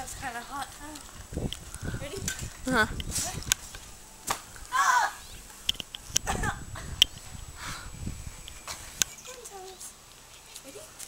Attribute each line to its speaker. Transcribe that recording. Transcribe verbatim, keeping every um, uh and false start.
Speaker 1: Yeah, it's kind of hot, huh? Ready?
Speaker 2: Uh-huh.
Speaker 1: Ready?